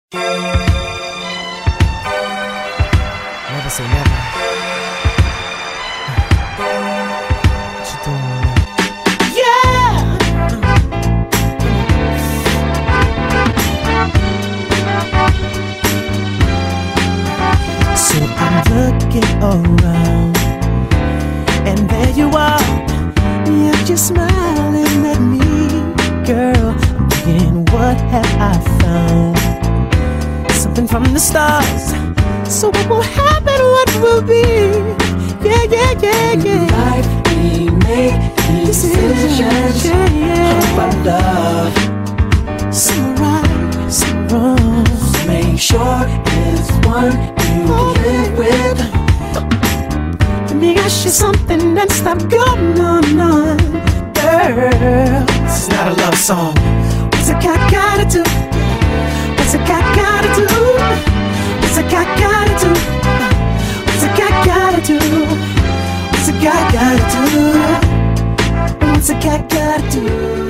Never say never. What you doing? Yeah! So I'm looking around, and there you are. You're just smiling at me, girl. I'm thinking, what have I found? Something from the stars. So what will happen, what will be? Yeah, yeah, yeah, yeah. Life we make decisions about love. Some right, some wrong. Make sure it's one you live with. Let me ask you something and stop going on, girl. This is not a love song. What's a guy gotta do? What's a guy gotta do? What's a guy gotta do? What's a guy gotta do? What's a guy gotta do? What's a guy gotta do?